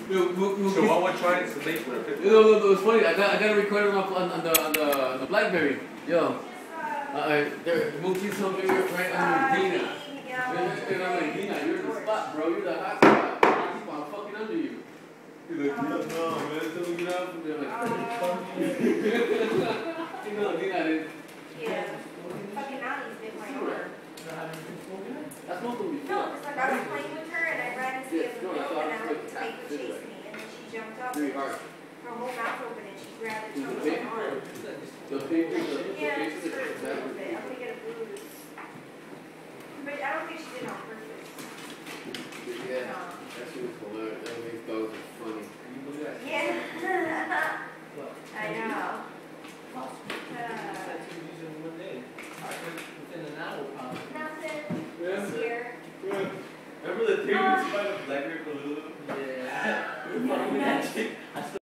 So what we're trying to make for a picture? No, it's funny. I got a recorder on the BlackBerry. Yo, there, Mookie's something right under Dina. Dina, you're the spot, bro. You're the hot spot. I'm fucking under you. He's like, no, man, tell me get out from there. Like, you know, Dina didn't. Yeah. Fucking Nani's been playing with her. That's not what we feel. No, it's like I was playing with her and I ran into the other room and I went to make her chase me and then she jumped up. Very hard. Her whole mouth open and she grabbed it from The my paper, arm. the paper, Yeah, it just hurt a little bit. I think it bruised. But I don't think she did it on purpose. Yeah, that shit was hilarious. That makes dogs are funny. Yeah. I know. Within an hour, probably. Nothing. Yeah. This year. Yeah. Remember the thing we by the BlackBerry balloon? Yeah.